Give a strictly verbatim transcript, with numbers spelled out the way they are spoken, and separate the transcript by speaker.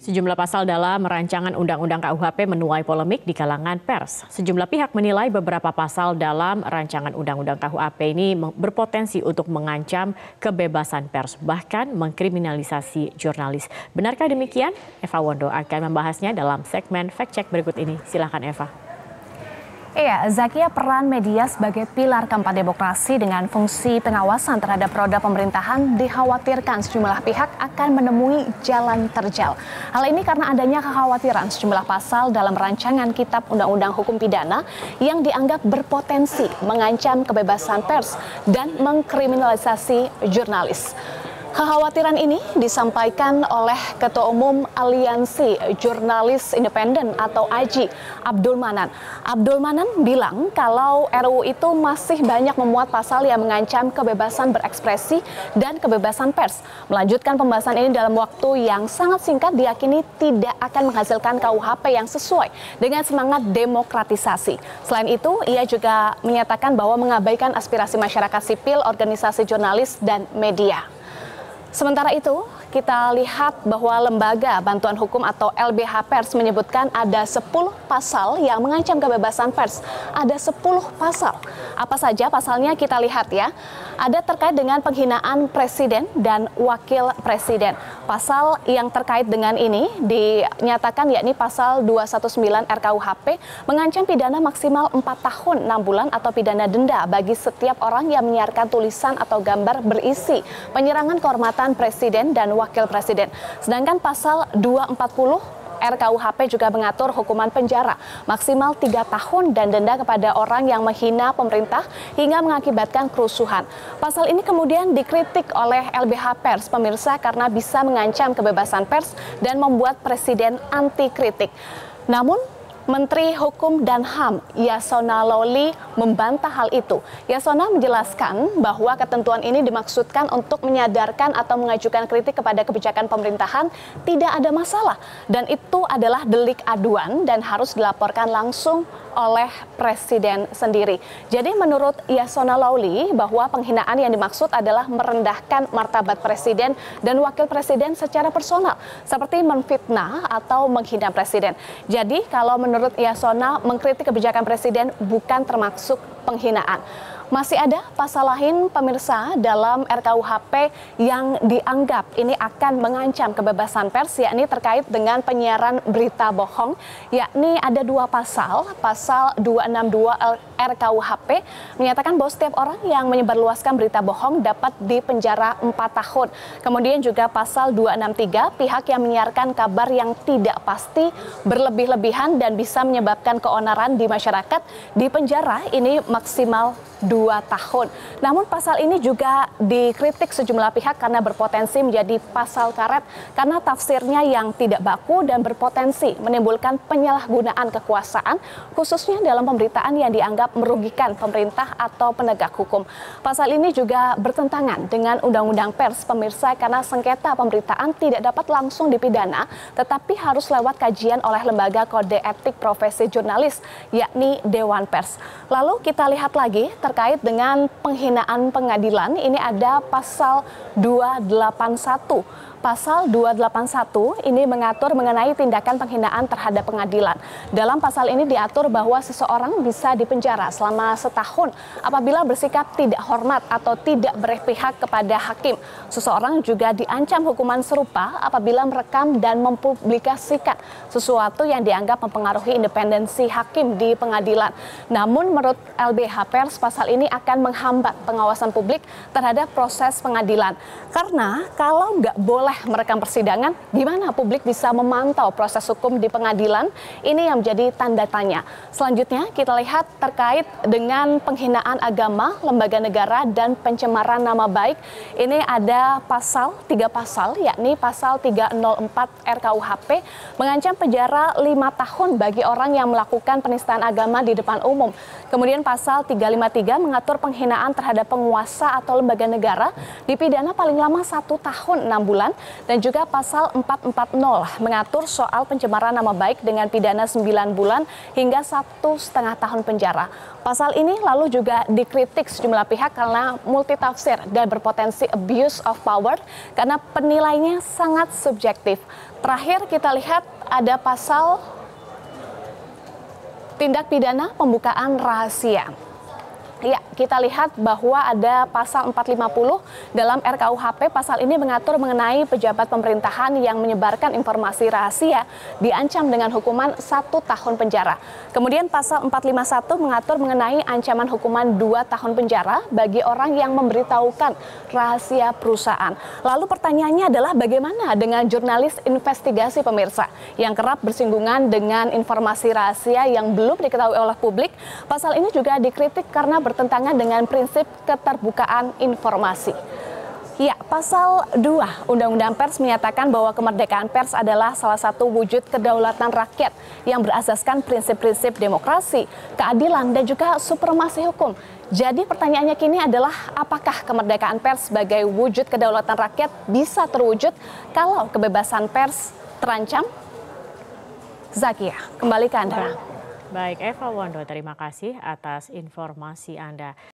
Speaker 1: Sejumlah pasal dalam rancangan Undang-Undang K U H P menuai polemik di kalangan pers. Sejumlah pihak menilai beberapa pasal dalam rancangan Undang-Undang K U H P ini berpotensi untuk mengancam kebebasan pers, bahkan mengkriminalisasi jurnalis. Benarkah demikian? Eva Wondo akan membahasnya dalam segmen Fact Check berikut ini. Silakan Eva.
Speaker 2: Iya, Zakia, peran media sebagai pilar keempat demokrasi dengan fungsi pengawasan terhadap roda pemerintahan dikhawatirkan sejumlah pihak akan menemui jalan terjal. Hal ini karena adanya kekhawatiran sejumlah pasal dalam rancangan Kitab Undang-Undang Hukum Pidana yang dianggap berpotensi mengancam kebebasan pers dan mengkriminalisasi jurnalis. Kekhawatiran ini disampaikan oleh Ketua Umum Aliansi Jurnalis Independen atau A J I, Abdul Manan. Abdul Manan bilang kalau R U U itu masih banyak memuat pasal yang mengancam kebebasan berekspresi dan kebebasan pers. Melanjutkan pembahasan ini dalam waktu yang sangat singkat diyakini tidak akan menghasilkan K U H P yang sesuai dengan semangat demokratisasi. Selain itu, ia juga menyatakan bahwa mengabaikan aspirasi masyarakat sipil, organisasi jurnalis, dan media. Sementara itu, kita lihat bahwa Lembaga Bantuan Hukum atau L B H Pers menyebutkan ada sepuluh pasal yang mengancam kebebasan pers. Ada sepuluh pasal. Apa saja pasalnya kita lihat ya. Ada terkait dengan penghinaan presiden dan wakil presiden. Pasal yang terkait dengan ini dinyatakan yakni pasal dua ratus sembilan belas R K U H P mengancam pidana maksimal empat tahun enam bulan atau pidana denda bagi setiap orang yang menyiarkan tulisan atau gambar berisi penyerangan kehormatan presiden dan wakil presiden. Sedangkan pasal dua ratus empat puluh R K U H P juga mengatur hukuman penjara maksimal tiga tahun dan denda kepada orang yang menghina pemerintah hingga mengakibatkan kerusuhan. Pasal ini kemudian dikritik oleh L B H Pers, pemirsa, karena bisa mengancam kebebasan pers dan membuat presiden anti kritik. Namun, Menteri Hukum dan H A M Yasona Lawli membantah hal itu. Yasona menjelaskan bahwa ketentuan ini dimaksudkan untuk menyadarkan atau mengajukan kritik kepada kebijakan pemerintahan tidak ada masalah dan itu adalah delik aduan dan harus dilaporkan langsung oleh presiden sendiri. Jadi menurut Yasona Lawli bahwa penghinaan yang dimaksud adalah merendahkan martabat presiden dan wakil presiden secara personal seperti menfitnah atau menghina presiden. Jadi kalau menurut Yasona mengkritik kebijakan presiden bukan termasuk penghinaan. Masih ada pasal lain, pemirsa, dalam R K U H P yang dianggap ini akan mengancam kebebasan pers, yakni terkait dengan penyiaran berita bohong, yakni ada dua pasal. Pasal dua ratus enam puluh dua R K U H P menyatakan bahwa setiap orang yang menyebarluaskan berita bohong dapat dipenjara empat tahun. Kemudian juga pasal dua ratus enam puluh tiga, pihak yang menyiarkan kabar yang tidak pasti, berlebih-lebihan dan bisa menyebabkan keonaran di masyarakat dipenjara ini maksimal dua tahun. Namun pasal ini juga dikritik sejumlah pihak karena berpotensi menjadi pasal karet karena tafsirnya yang tidak baku dan berpotensi menimbulkan penyalahgunaan kekuasaan khususnya dalam pemberitaan yang dianggap merugikan pemerintah atau penegak hukum. Pasal ini juga bertentangan dengan Undang-Undang Pers, pemirsa, karena sengketa pemberitaan tidak dapat langsung dipidana tetapi harus lewat kajian oleh Lembaga Kode Etik Profesi Jurnalis yakni Dewan Pers. Lalu kita lihat lagi terkait dengan penghinaan pengadilan, ini ada pasal dua ratus delapan puluh satu. Pasal dua ratus delapan puluh satu ini mengatur mengenai tindakan penghinaan terhadap pengadilan. Dalam pasal ini diatur bahwa seseorang bisa dipenjara selama setahun apabila bersikap tidak hormat atau tidak berpihak kepada hakim. Seseorang juga diancam hukuman serupa apabila merekam dan mempublikasikan sesuatu yang dianggap mempengaruhi independensi hakim di pengadilan. Namun menurut L B H Pers, pasal ini akan menghambat pengawasan publik terhadap proses pengadilan. Karena kalau nggak boleh merekam persidangan, gimana publik bisa memantau proses hukum di pengadilan? Ini yang menjadi tanda tanya. Selanjutnya kita lihat terkait dengan penghinaan agama, lembaga negara, dan pencemaran nama baik. Ini ada pasal, tiga pasal, yakni pasal tiga ratus empat R K U H P mengancam penjara lima tahun bagi orang yang melakukan penistaan agama di depan umum. Kemudian pasal tiga ratus lima puluh tiga mengatur penghinaan terhadap penguasa atau lembaga negara dipidana paling lama satu tahun enam bulan Dan juga pasal empat ratus empat puluh mengatur soal pencemaran nama baik dengan pidana sembilan bulan hingga satu setengah tahun penjara. Pasal ini lalu juga dikritik sejumlah pihak karena multitafsir dan berpotensi abuse of power karena penilainya sangat subjektif. Terakhir kita lihat ada pasal tindak pidana pembukaan rahasia. Ya, kita lihat bahwa ada pasal empat ratus lima puluh dalam R K U H P. Pasal ini mengatur mengenai pejabat pemerintahan yang menyebarkan informasi rahasia diancam dengan hukuman satu tahun penjara. Kemudian pasal empat ratus lima puluh satu mengatur mengenai ancaman hukuman dua tahun penjara bagi orang yang memberitahukan rahasia perusahaan. Lalu pertanyaannya adalah bagaimana dengan jurnalis investigasi pemirsa yang kerap bersinggungan dengan informasi rahasia yang belum diketahui oleh publik. Pasal ini juga dikritik karena bertentangan dengan prinsip keterbukaan informasi. Ya, pasal dua Undang-Undang Pers menyatakan bahwa kemerdekaan pers adalah salah satu wujud kedaulatan rakyat yang berasaskan prinsip-prinsip demokrasi, keadilan, dan juga supremasi hukum. Jadi pertanyaannya kini adalah apakah kemerdekaan pers sebagai wujud kedaulatan rakyat bisa terwujud kalau kebebasan pers terancam? Zakia, kembali ke Anda.
Speaker 1: Baik, Eva Wondo, terima kasih atas informasi Anda.